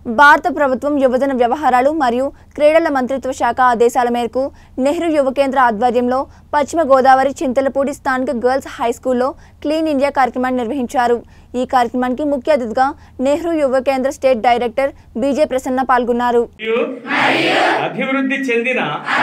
భారత ప్రభుత్వం యువజన వ్యవహారాలు మరియు క్రీడల మంత్రిత్వ శాఖ ఆదేశాల మేరకు నెహ్రూ యువ కేంద్ర ఆధ్వర్యంలో పశ్చిమ గోదావరి చింతలపూడి స్థానిక గర్ల్స్ హై స్కూల్లో క్లీన్ ఇండియా కార్యక్రమాన్ని నిర్వహించారు। ఈ కార్యక్రమానికి ముఖ్య అతిథిగా నెహ్రూ యువ కేంద్ర స్టేట్ డైరెక్టర్ బీజే ప్రసన్న పాల్గొన్నారు। అభివృద్ధి చెందిన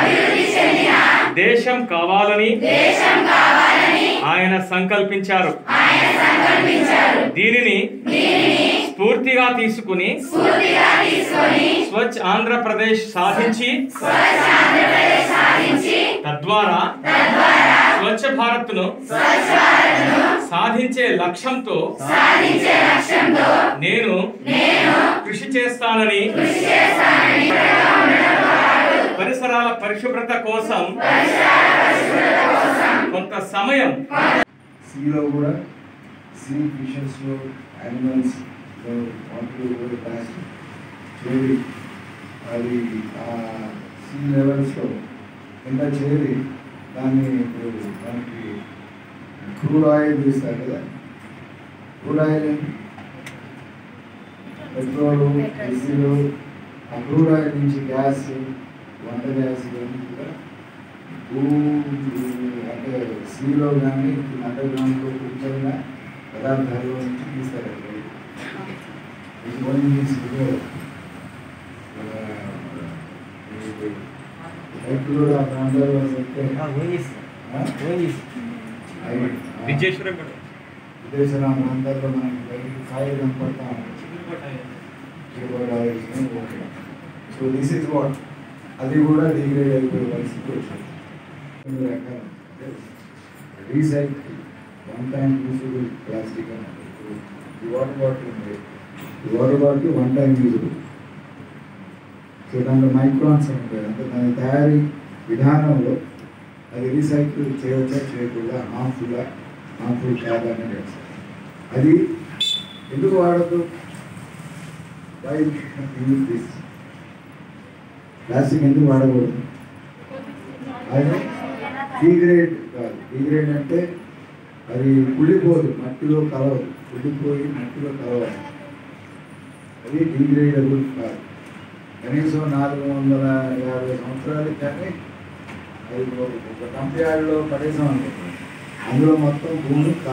దేశం కావాలని ఆయన సంకల్పించారు। దీనిని స్ఫూర్తిగా తీసుకుని స్వచ్ఛ ఆంధ్ర ప్రదేశ్ సాధించి తద్వారా స్వచ్ఛ భారత్ ను సాధించే లక్ష్యంతో నేను కృషి చేస్తానని పరిసరాల పరిశుభ్రత కోసం కొంత సమయం సీలో కూడా సీ ఫిషెస్లో యానిమల్స్ చేరి అది సీ లెవెల్స్లో కింద చేరి దాన్ని ఇప్పుడు మనకి క్రూడ్ ఆయిల్ తీస్తారు కదా, క్రూడ్ ఆయిల్ పెట్రోలు డీజిల్, ఆ క్రూడ్ ఆయిల్ నుంచి గ్యాస్, వంట గ్యాస్ ఇవన్నీ కూడా అంటే సీలో కానీ అండర్ గ్రౌండ్లో కూర్చొని పదార్థాల్లో నుంచి తీస్తారు। రైతులు ఆ ప్రాంతాల్లో విదేశాల ప్రాంతాల్లో మనకి బయటికి కాయలు కనపడతా ఉంటాయి। సో దిస్ ఇస్ వాట్ అది కూడా డిగ్రేడ్ అయిపోయే పరిస్థితి వచ్చింది। Recycle one time usable plastic అన్నది వాటర్ బాటిల్ ఉంది, water bottle one time usable. So దాంట్లో మైక్రాన్స్ ఉంటాయి, అంటే దాని తయారీ విధానంలో అది రీసైకిల్ చేయవచ్చా చేయకుండా హార్మ్ఫుల్ కాదని అది ఎందుకు వాడద్దు? ప్లాస్టిక్ ఎందుకు వాడకూడదు? అది డిగ్రేడ్ కాదు, డిగ్రేడ్ అంటే అది కుళ్ళిపోదు, మట్టిలో కలవదు, కుళ్ళిపోయి మట్టిలో కలవాలి, అది డిగ్రేడబుల్ కాదు। కనీసం 450 సంవత్సరాలు కానీ అది ఒక డంప్ యార్డ్లో పడేసాం అనుకుంటున్నాం, అందులో మొత్తం భూమి